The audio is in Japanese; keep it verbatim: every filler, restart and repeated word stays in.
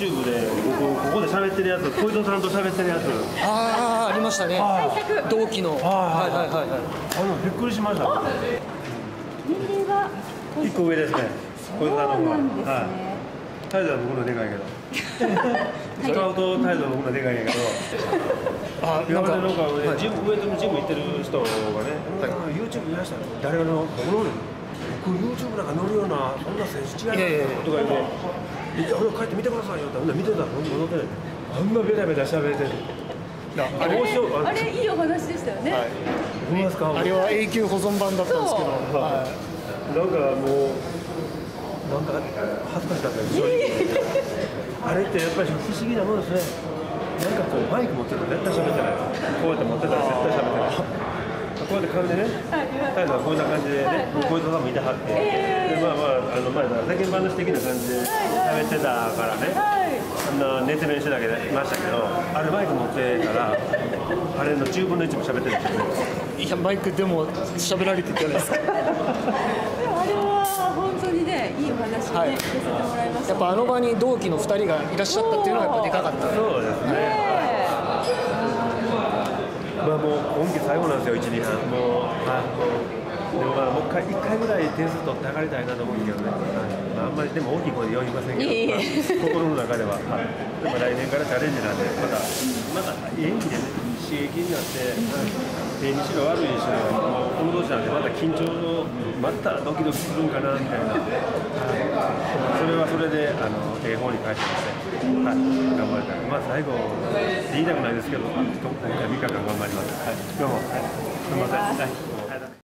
YouTube で僕ここで喋ってるやつ、小糸さんと喋ってるやつ。 ああ、ありましたね。同期の。はいはいはいはい。 あのびっくりしました。 年齢が一個上ですね。小糸さんの方が。はい。態度は僕のでかいけど。スカウト態度は僕のでかいんやけど。 あ、 今なんかまでなんかジムウエイトのジム行ってる人がね、YouTube 見ましたよ。誰がの僕の僕 YouTube なんか乗るようなそんな選手違いなとか言って、俺帰って見てくださいよって見てたら戻ってない。あんなベタベタ喋ってる。 あれあれいいお話でしたよね。 ほんまですか。 あれは永久保存版だったんですけど。 なんかもうなんか恥ずかしかったです。あれってやっぱり不思議なものですね。なんかこうマイク持ってると絶対喋ってない。こうやって持ってたら絶対喋ってない。こうやって感じでね、態度はこんな感じでね、こういうとこもいてはって、でまあまあ、あの前から世間話的な感じで喋ってたからね、あんな熱弁してだけでましたけど、あれマイク持ってたら、あれのじゅうぶんのいちも喋ってるんですよね。 いや、マイクでも喋られてたじゃないですか。 でもあれは本当にね、いいお話をね、させてもらいました。 やっぱあの場に同期のふたりがいらっしゃったっていうのはやっぱでかかった。 そうですね。まあもう今季最後なんですよ、いち、にはん。もう、はい、もうでもまあもう一回、一回ぐらい点数取って上がりたいなと思うんですけどね。まあ、あんまりでも大きい声で言いませんけど、まあ、心の中では、はい、でも来年からチャレンジなんで、また、また演技でね、刺激になって、ええにしろ悪いにしろ、この年なんでまた緊張の、またドキドキするんかなみたいな、はい、それはそれであのええ方に返してまして、はい、頑張りたい。まあ最後言いたくないですけど、今回みっかかん頑張ります。はい、どうも、はい、すみません。はい。